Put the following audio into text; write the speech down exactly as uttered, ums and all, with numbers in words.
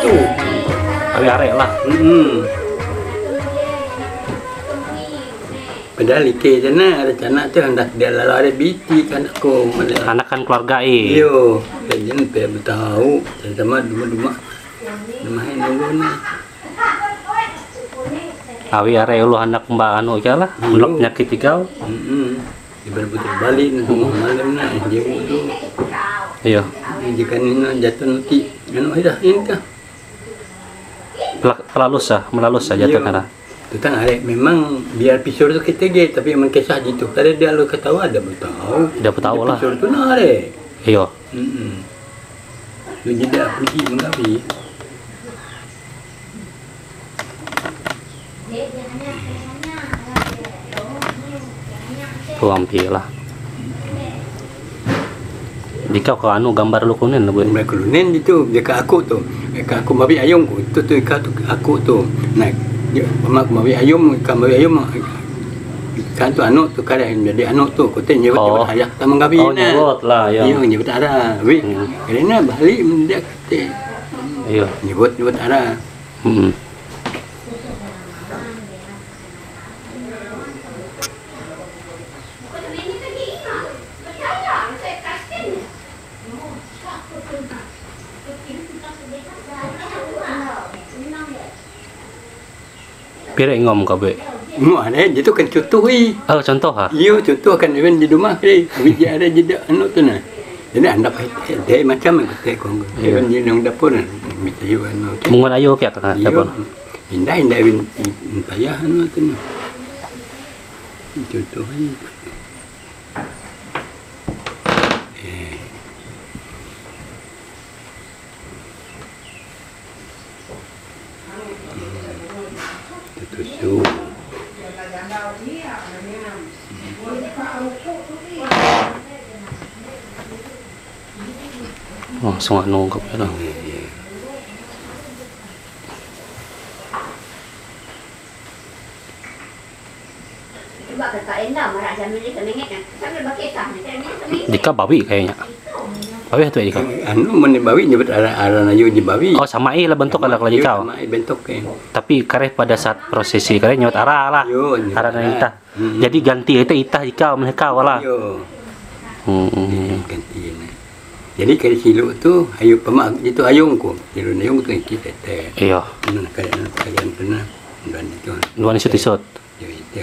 gitu. Awi arek lah. Hmm. Padahal ike jana ada canak tu hendak dia lalu ada biti kan aku. Anak kan keluarga eh. Iyo, jadi pe tahu sama duma-duma. Namain dulu ni. Awi arek ulu anak mbak anu ya lah. Belum penyakit ikau. Hmm. Ibarat balik untuk malam na dia tu. Iya. Jika ni jatuh nanti anu dah ini kah. Pelalus ah, melalus saja jatuh kana. Tentang arek memang biar pisau tu kita ge tapi memang kisah gitu. Kalau dia lu ketawa ada bertahu. Dia bertahu lah. Pisau tu nak arek. Iya. Hmm. Lu jadi pergi mengapi. Tu hampir lah. Jika kau anu gambar lu kunin lah buat. Gambar kunin itu dekat aku tu. Dekat aku mabi ayam ku. Tu tu ikat aku tu. Naik. Dia mak mabi ayam, ikan mabi ayam. Kan tu anu tu kada jadi anu tu. Kau tanya Oh. ayah sama gabi Oh, nyebut lah ya. Iya, nyebut ada. Wi. Kerana balik mendak kata. Iya. Nyebut nyebut ada. Hmm. Pirek ngom kau be. Mu ada itu kan contoh wi. Oh contoh ha. Iyo contoh kan event di rumah ke. Wi dia ada jeda anu tu nah. Jadi anda pakai dia macam kata kong. Event di dalam dapur nah. Minta yo anu. Mungun ayo kya kan dapur. Indah indah event payah anu tu nah. Contoh wi. Tusu. Oh, semua nunggu ya. Dika bawi kayaknya. Bawi atau Dika? Anu mana bawi nyebut arah-arah nayu di bawi. Oh sama i lah bentuk ada kalau Dika. Sama i bentuk ke. Tapi kareh pada saat prosesi kareh nyot arah lah. Yo, nyebut Arah arah. itah. Hmm. Jadi ganti itu itah Dika mereka wala. Yo. Hmm. Ganti ni. Jadi kalau siluk tu ayu pemak itu ayungku. Siluk ayung tu kita teh. Iya. Mana kalian kalian pernah dan itu. Luan isut-isut. Ya itu.